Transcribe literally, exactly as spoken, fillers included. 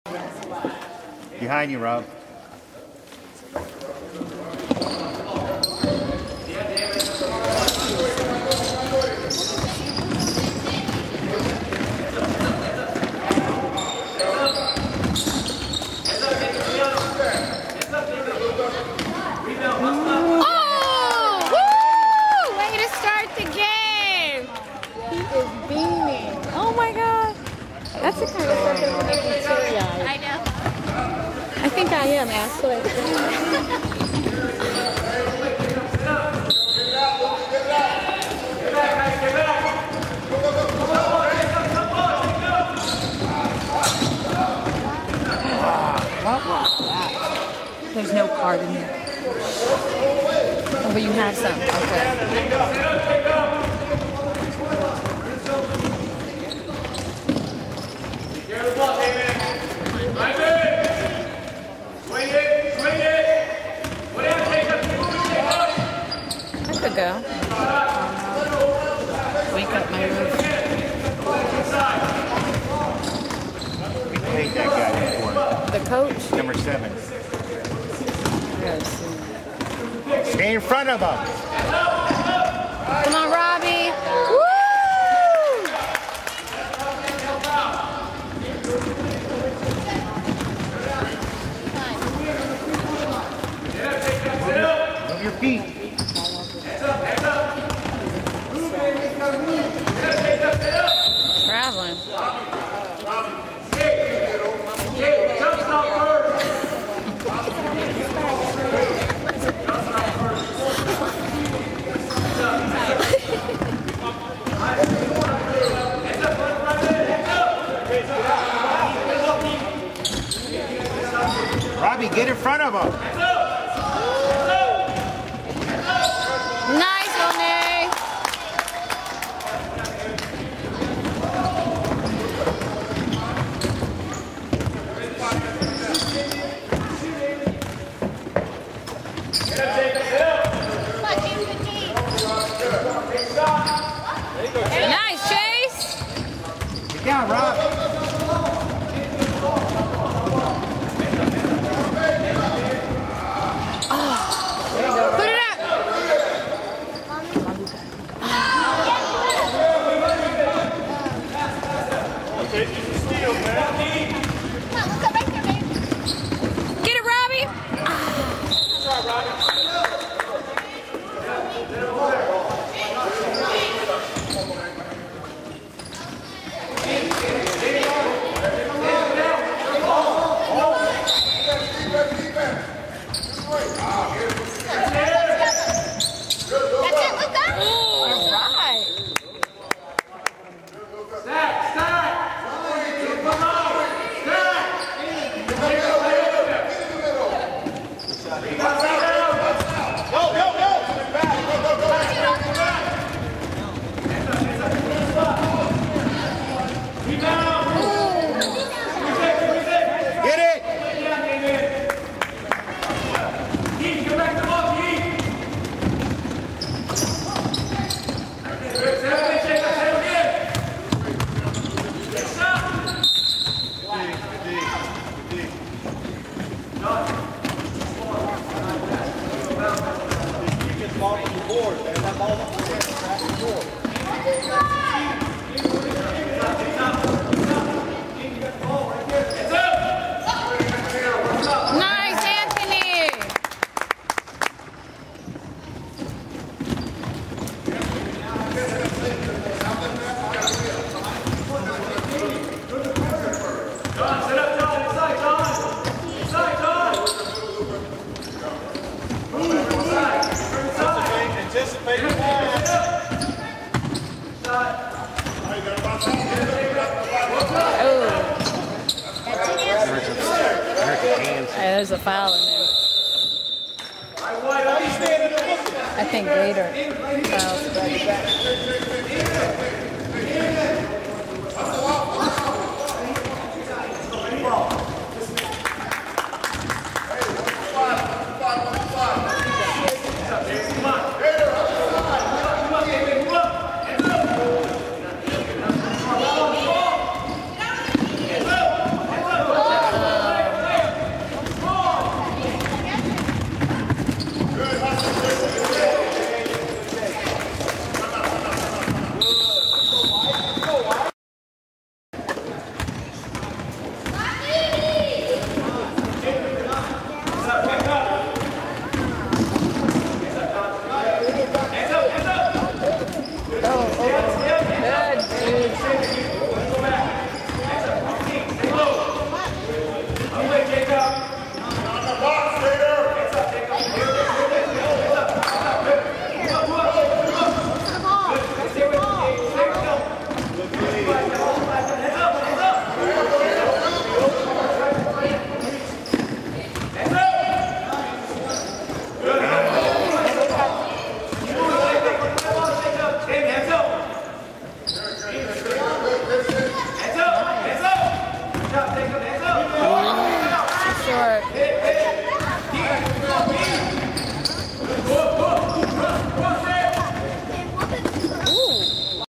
Behind you, Rob. That's the kind of stuff that would make me teary-eyed. I know. I think I am, Ashley. What was that? There's no card in here. Oh, but you have some. Okay. I could go. Wake up my roof. We paid that guy before. The coach? Number seven. Yes. Stay in front of him. Come on, Robbie. Woo! Move your feet. Traveling. Robbie, get in front of him. Nice, O'Neill. Nice, Chase. Get down, Rob. Put it up. Get it, Robbie. Nice, Anthony. John, sit up, John. Inside, John. Inside, John. Inside. Inside. Anticipate the pass. There's a foul in there. I think later. start.